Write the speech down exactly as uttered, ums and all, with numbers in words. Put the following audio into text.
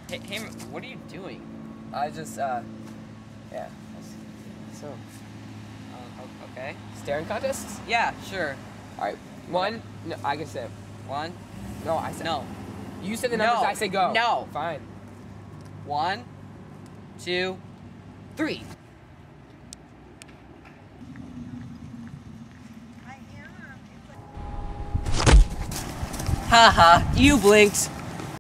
Hey, hey, what are you doing? I just, uh, yeah. So, Uh, okay. staring contests? Yeah, sure. All right. One. No, I can say. One. No, I said. No. You said the numbers. No. I say go. No. Fine. One, two, three. Haha, you blinked.